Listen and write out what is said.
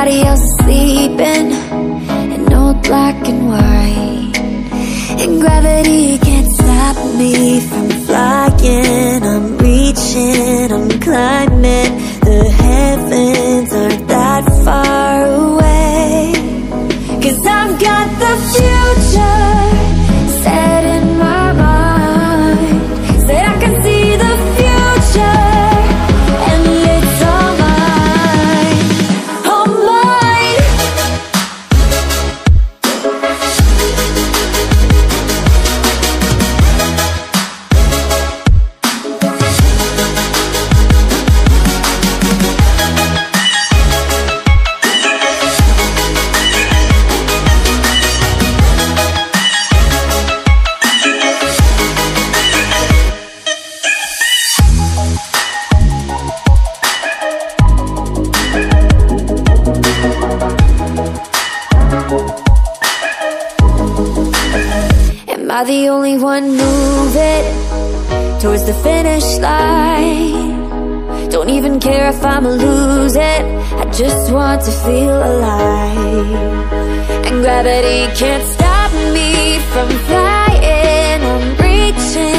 everybody else is sleeping in old black and white, and gravity can't stop me from flying. I'm reaching, I'm climbing. The heavens aren't that far away, 'cause I've got the future set in my mind. Said I can see the future, and it's all mine, all mine. Am I the only one moving towards the finish line? Don't even care if I'ma lose it, I just want to feel alive. And gravity can't stop me from flying. I'm reaching,